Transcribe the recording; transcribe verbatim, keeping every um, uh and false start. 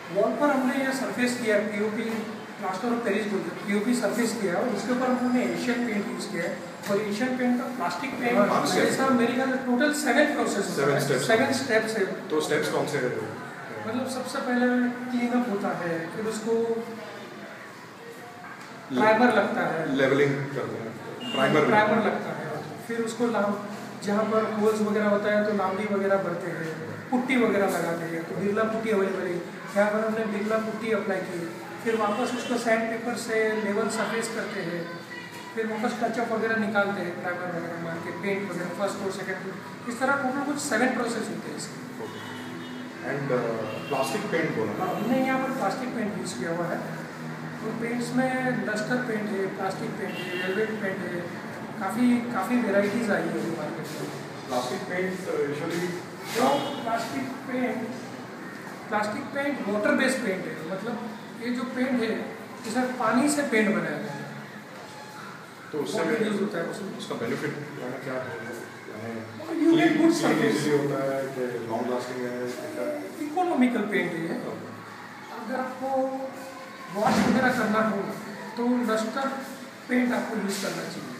Wall पर हमने यह सरफेस किया है पीओपी, प्लास्टर ऑफ पेरिस बोलते हैं, पीओपी सरफेस किया है और उसके ऊपर हमने एशियन पेंट यूज़ किया है। और एशियन पेंट का प्लास्टिक पेंट ऐसा मेरे ख्याल से total seven process seven steps seven steps है। तो स्टेप्स कौन से हैं? मतलब सबसे पहले क्लीन अप होता है, फिर उसको प्राइमर लगता है, लेवलिंग करते हैं, प्राइमर प्राइमर लगता है, फिर उसको जहाँ पर होल्स वगैरह होता है तो लामड़ी वगैरह भरते हैं, पुट्टी वगैरह लगाते हैं। तो बिरला पुट्टी अवेलेबल है, यहाँ पर हमने बिरला पुट्टी अप्लाई की, फिर वापस उसको सैंड पेपर से लेवल सरफेस करते हैं, फिर वापस टचअप वगैरह निकालते हैं, प्राइमर वगैरह मार के, पेंट वगैरह फर्स्ट फ्लोर सेकेंड फ्लोर, इस तरह टोटल कुछ सेवन प्रोसेस होते हैं इसके। एंड प्लास्टिक पेंट बोला ना, हमने यहाँ पर प्लास्टिक पेंट यूज़ किया हुआ है। तो पेंट्स में डस्टर पेंट है, प्लास्टिक पेंट है, वेलवेट पेंट है, काफ़ी काफ़ी वेराइटीज़ आई है मार्केट में। प्लास्टिक पेंट यूजुअली जो plastic paint plastic paint water based paint है, मतलब ये जो पेंट है इसे पानी से पेंट बनाया गया है, तो उससे यूज होता है उसमें। उसका बेनिफिट क्या है? You get good surface होता है कि लॉन्ग लास्टिंग है, इकोनॉमिकल पेंट है। अगर आपको वॉश वगैरह करना हो तो डस्टर पेंट आपको यूज़ करना चाहिए।